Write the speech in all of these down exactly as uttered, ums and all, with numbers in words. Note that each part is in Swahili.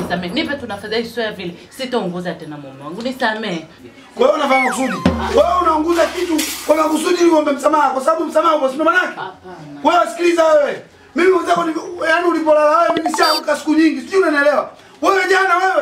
nisamehe. Nipe tunafadhali sio vile. Sitaongoza tena mume wangu. Nisamehe. Kwa hiyo unafanya kusudi. Wewe unaongoza kitu kwa makusudi ili uombe msamaha kwa sababu msamaha upo sio maana yake? Hapana. Wewe sikiliza wewe. Mimi mzako ni yaani ulipolala wewe mimi nishaamka siku nyingi. Sijui unanielewa. Wewe jana wewe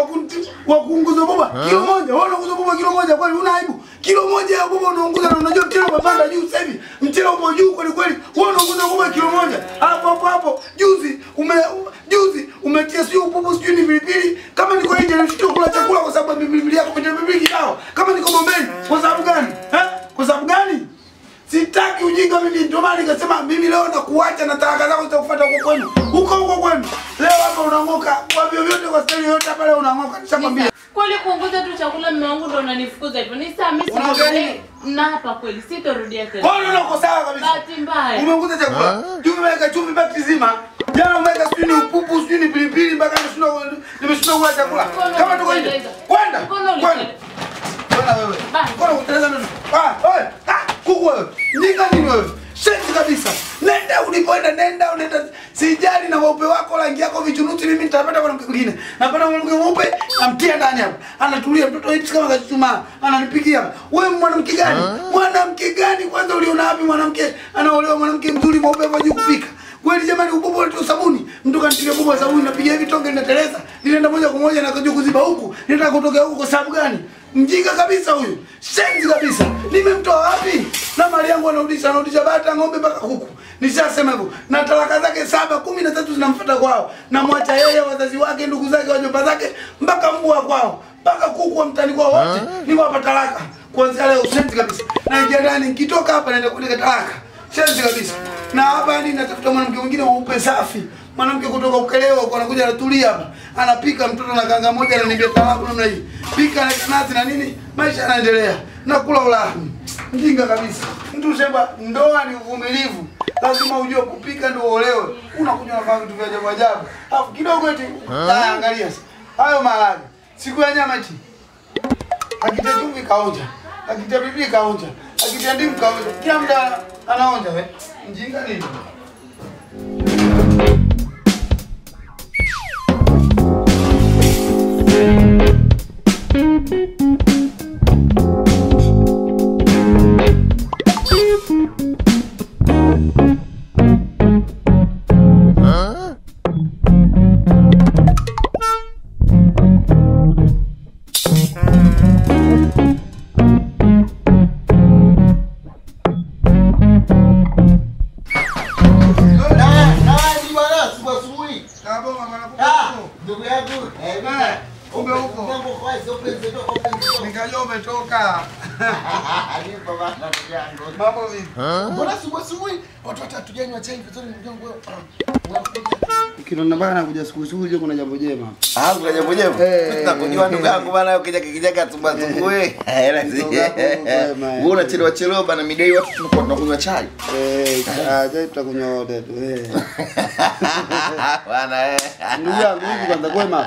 wa kuunguza boba kilo moja. Wewe unaunguza boba kilo moja kwani una aibu? Kilo moja ya boba unaunguza na unajua mchele umepanda juu sasa hivi. Mchele upo juu kweli kweli. Wewe unaunguza boba kilo moja. Hapo hapo hapo juzi ume juzi umetia sio upupu sio ni pilipili. Kama niko nje nishito kula chakula kwa sababu pilipili yako kwenye pilipili kibao. Kama niko bombeni kwa sababu gani? Eh? Kwa sababu gani? Sitaki ujinga mimi ndio maana nikasema mimi leo nakuacha na talaka zako zitakufuata huko kwenu. Huko huko kwenu. Leo hapa unangoka kwa vyovyote kwa stali yote hapa leo unangoka nishakwambia. Kweli kuongoza tu chakula mume wangu ndo unanifukuza hivyo. Nisamehe sisi. Na hapa kweli sitarudia tena. Wewe uko sawa kabisa. Bahati mbaya. Umeongoza chakula. Juu umeweka chumvi baki zima. Jana umeweka sijui ni upupu sijui ni pilipili mpaka nimeshinda nimeshinda kula chakula. Kama tuko nje. Kwenda. Kwenda. Bwana wewe. Bwana uteleza nini? Ah, wewe. Ah, kuku wewe. Nika nini wewe? Sheti kabisa. Nenda ulipoenda nenda unaenda sijali na waupe wako rangi yako vichunuti mimi nitapata mwanamke mwingine. Napata mwanamke mweupe namtia ndani hapo. Anatulia mtoto hivi kama kachumaa. Ananipigia. Wewe mwanamke gani? Mwanamke gani kwanza uliona wapi mwanamke anaolewa mwanamke mzuri mweupe kwa juu kupika? Kweli jamani ubobo tu sabuni. Mtu kanitilia bobo sabuni napiga hivi tonge linateleza. Ninaenda moja kwa moja na kaja kuziba huku. Nenda kutoka huko kwa sababu gani? Mjinga kabisa huyu. Shenzi kabisa. Nimemtoa wapi? Na mali yangu anarudisha anarudisha bata ng'ombe mpaka kuku. Nishasema hivyo. Na talaka zake saba kumi na tatu zinamfuata kwao. Na mwacha yeye wazazi wake ndugu zake wajomba zake mpaka mbwa kwao. Mpaka kuku wa mtani kwao wote. Niwapa talaka. Kuanzia leo shenzi kabisa. Na ingia ndani nikitoka hapa naenda kuandika talaka. Shenzi kabisa. Na hapa yani natafuta mwanamke mwingine mweupe safi. Mwanamke kutoka Ukelewa huko anakuja anatulia hapa. Anapika mtoto na kanga moja na nimbia talabu namna hii. Pika na kanati na nini? Maisha yanaendelea. Nakula ulahi. Mjinga kabisa. Mtu sema ndoa ni uvumilivu. Lazima ujue kupika ndio uolewe. Unakunywa na vitu vya ajabu ajabu. Alafu kidogo eti ah angalia sasa. Hayo malali. Siku ya nyama chi. Akitia chumvi kaonja. Akitia bibi kaonja. Akitia ndimu kaonja. Kila mda anaonja wewe. Mjinga nini? Mambo vipi? Mbona asubuhi asubuhi watu watatu janywa chai vizuri mjongo wewe. Ukiona bana kuja siku siku je kuna jambo jema. Ah, kuna jambo jema. Tutakujua ndugu yangu bana ukija kijaka asubuhi asubuhi. Wewe unachelewa chelewa bana midai watu tunakuwa tunakunywa chai. Eh, chai tutakunywa wote tu. Eh. Bana eh. Ndugu yangu hivi kwanza kwema.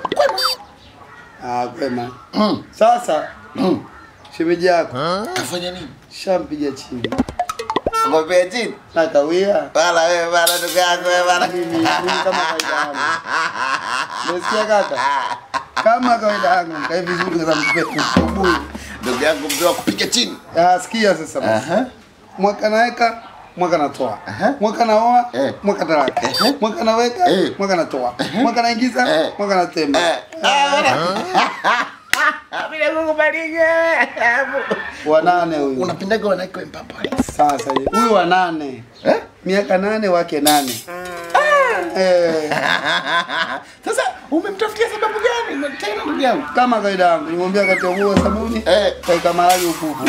Ah, kwema. Sasa shemeji yako kafanya nini? Shampiga chini. Ngombe chini? Nakawia. Bala wewe bana ndugu yangu wewe bana. Mimi kama kawaida yangu. Nasikia kaka. Kama kawaida yangu, kai vizuri kwa sababu asubuhi. Ndugu yangu mzee wa kupiga chini. Ah, sikia sasa basi. Aha. Mwaka naweka, mwaka natoa. Mwaka naoa, mwaka talaka. Mwaka naweka, mwaka natoa. Mwaka naingiza, mwaka natemba. Bila kukubalike. Wanane huyu. Unapendaga wanawake wa mpampa. Sasa huyu wa nane. Eh? Miaka nane wake nane. Ah. Eh. Sasa umemtafutia sababu gani? Tena ndugu yangu. Kama kawaida yangu, nimwambia kati ya huo sabuni, eh, kaika malali ukufu.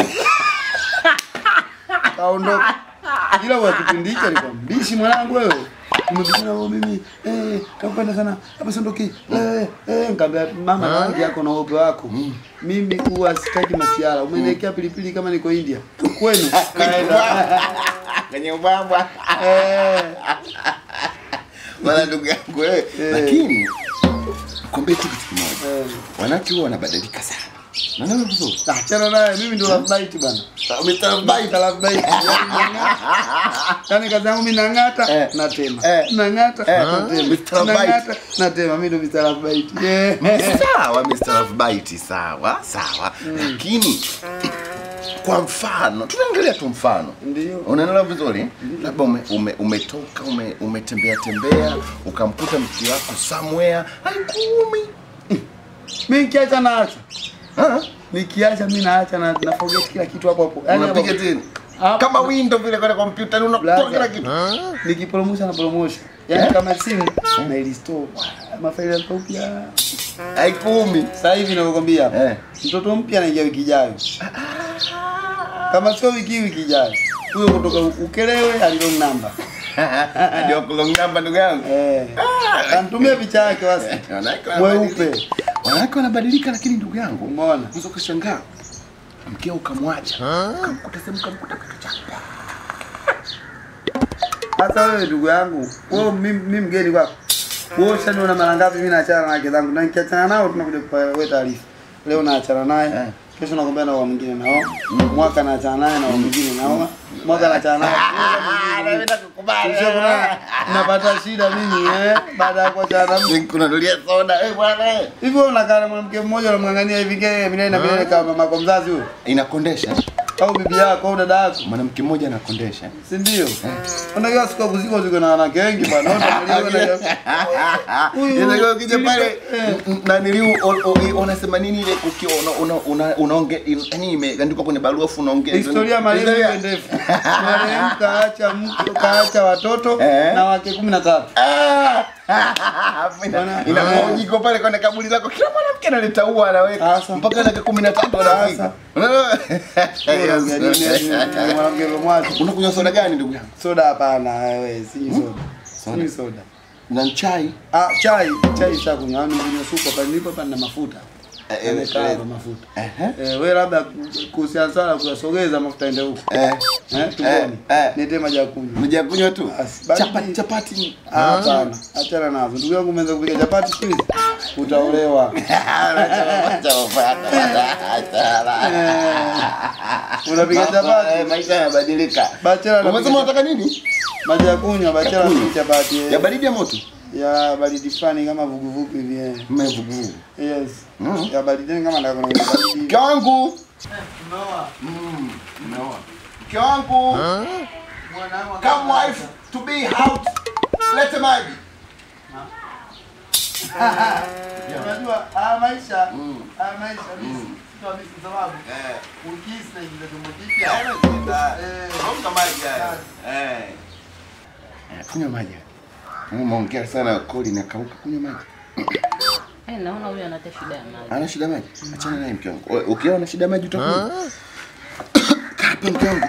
Kaondoka. Ila wa kipindi hicho alikuwa mbishi mwanangu wewe. Umebishana wewe mimi eh nakupenda sana hapa sondoki eh eh nikamwambia mama na rangi yako na uope wako mimi huwa sitaki masiara umeniwekea pilipili kama niko India kwenu kaenda kwenye ubamba eh wala ndugu yangu wewe lakini kumbe kitu kimoja wanawake huwa wanabadilika sana Nani vizuri? Achana naye, mimi ndo love bite bana. mister Love Bite, love bite. Yaani kazi yangu mimi nangata na tema. Nangata na tema. mister Love Bite na tema, mimi ndo mister Love Bite. Yeah. Sawa mister Love Bite, sawa, sawa. Lakini kwa mfano, tunaangalia tu mfano. Ndio. Unaelewa vizuri? Labda ume, ume, umetoka, ume, umetembea tembea, ukamkuta mke wako somewhere, haikumi. Mimi kiacha naacha. Ah, nikiacha mimi naacha na na forget kila kitu hapo hapo. Yaani unapiga tena. Kama window vile kwa kompyuta ni unatoa kila kitu. Nikipromosha na promotion. Yaani kama simu na ilistore. Mafaili yako pia. Haikumi. Sasa hivi nakwambia hapa. Eh. Mtoto mpya anaingia wiki ijayo. Kama sio wiki wiki ijayo. Huyo kutoka Ukelewe alio namba. Ndio kulong namba ndugu yangu. Eh. Anatumia picha yake wasi. Mweupe. Wanawake wanabadilika lakini ndugu yangu. Umeona? Unaweza kushangaa. Mkeo ukamwacha. Ukamkuta sehemu ukamkuta kitu chapa. Hata wewe ndugu yangu, wewe mimi mgeni kwako. Wewe ushaniona mara ngapi mimi naachana na wake zangu? Na nikiachana nao tunakuja kupewa taarifa. Leo naachana naye. Kesho nakwambia na wao mwingine nao. Mwaka naachana naye na wao mwingine nao. Mwaka naachana naye. Anaweza kukubali. Napata shida mimi eh baada ya kuachana na mimi kuna dolia soda eh bwana eh. Hivi unakaa na mwanamke mmoja unamngangania hivi ngee mimi na mimi kama mama kwa mzazi huyo. Inakondesha. Au bibi yako au dada yako. Mwanamke mmoja anakondesha. Si ndio? Unajua siku kuziko ziko na wanawake wengi bwana. Huyu ndio kija pale na niliu unasema nini ile ukiona una unaongea yani imeandikwa kwenye barua fu unaongea historia marehemu ndefu. Marehemu kaacha mke kaacha watoto na wake kumi na tatu. Inapoji kwa pale kwa kaburi lako kila mwanamke analeta ua anaweka mpaka dakika kumi na tatu anafika. Unaelewa? Mwanamke mmoja. Unakunywa soda gani ndugu yangu? Soda hapana wewe, si soda. Si soda. Na chai? Ah, chai, chai shakunywa. Yaani mimi suko hapa nilipo hapa na mafuta. Eh, mafuta. Eh, wewe labda kuhusiana sana kuyasogeza mafuta ende huko. Eh. Eh, tuone. Nite maji ya kunywa. Maji ya kunywa tu. Chapati, chapati. Hapana. Achana nazo. Ndugu yangu umeanza kupika chapati siku hizi. Utaolewa. Unapika chapati, maisha yanabadilika. Bachela umesema unataka nini? Maji ya kunywa, bachela na chapati. Ya baridi ya moto? Ya baridi fulani kama vuguvugu hivi eh. Mvuguvugu. Yes. Ya baridi kama ndako na baridi. Mke wangu. Noa. Mm. Noa. Mke wangu. Mwanangu come wife to be out. Lete maji. Unajua haya maisha, haya maisha mimi sio mimi sababu. Eh. Ukisi na ingiza tumbo kipya. Eh. Kunywa maji haya. Eh. Kunywa maji. Umeongea sana koli na kauka kunywa maji. Eh, naona huyu ana shida ya maji. Ana shida maji? Achana naye mke wangu. Ukiona shida maji utakunywa. Kapa mke wangu.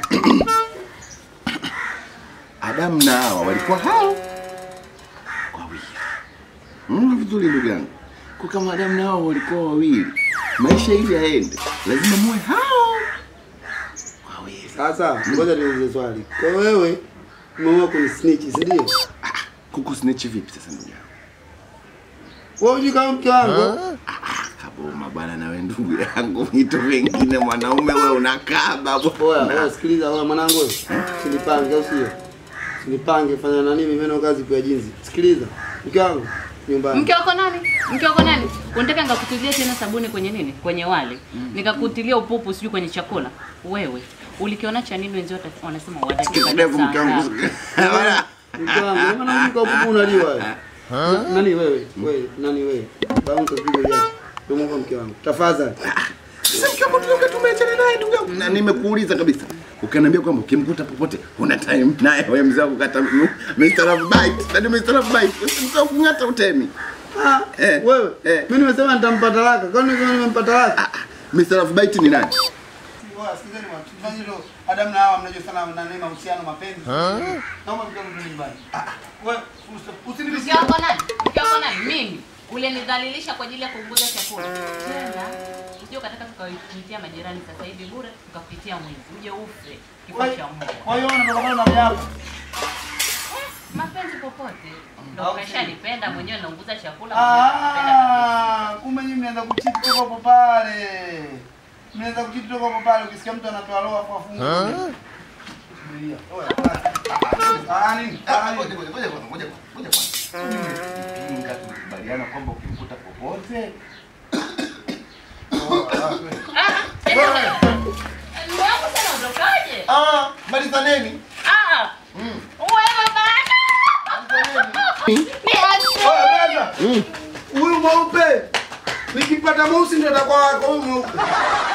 Adam na Hawa walikuwa hao wawili. Mmm vizuri ndugu yangu. Kwa kama Adam na Hawa walikuwa wawili, maisha hivi yaende, lazima muwe hao wawili. Sasa ngoja niulize swali. Kwa wewe umeamua kunisnitch, si ndio? Kuku snitch vipi sasa ndugu yangu? Wewe unajua kama mke wangu? Kaboma bwana na wewe ndugu yangu vitu vingine mwanaume wewe unakaa babu. Wewe sikiliza wewe mwanangu wewe. Sinipange au sio? Sinipange fanya na nini mimi na kazi kwa jinsi. Sikiliza. Mke wangu nyumbani. Mke wako nani? Mke wako nani? Unataka nikakutilia tena sabuni kwenye nini? Kwenye wali. Mm. Nikakutilia upupu sijui kwenye chakula. Wewe ulikiona cha nini wenzao wanasema watakipa ndevu mke wangu. Mke wangu maana uko upupu unaliwa. Nani wewe? Wewe nani wewe? Baunga pigo yake. Ndio mke wangu. Tafadhali. Sasa mke wangu tunataka tumeachana naye ndugu yangu. Na nimekuuliza kabisa. Ukaniambia kwamba ukimkuta popote una time naye wewe mzee kukata mister Love Bite. Ndio mister Love Bite. Usimtaka kungata utemi. Ah, eh, wewe. Eh. Mimi nimesema nitampa talaka. Kwani kama nimempa talaka? mister Love Bite ni nani? Wewe sikizeni mwa. Tufanye hilo Adam na Hawa mnajua sana na nini mahusiano mapenzi. Naomba mke wangu nyumbani. Ah, wewe usinibishie. Mke wako nani? Mke wako nani? Mimi. Ule nidhalilisha kwa ajili ya kuunguza chakula. Tena usije ukataka tukakuitia majirani sasa hivi bure tukakuitia mwizi. Uje ufe kifo cha mbwa. Kwa hiyo unatokana na mjako. Mapenzi popote. Ndio umeshanipenda mwenyewe naunguza chakula mwenyewe napenda kabisa. Ah, kumbe nyinyi mnaanza kuchiti hapo pale. Mnaweza kujitoka hapo pale ukisikia mtu anatoa roho afu afunga. Subiria. Oya. Ah nini? Ah ngoja ngoja ngoja ngoja ngoja kwanza. Pinga tukubaliana kwamba ukimkuta popote. Ah, malizaneni. Ah. Mm. Wewe bana. Malizaneni. Huyu mweupe nikipata mweusi ndio atakuwa wako huyu mweupe.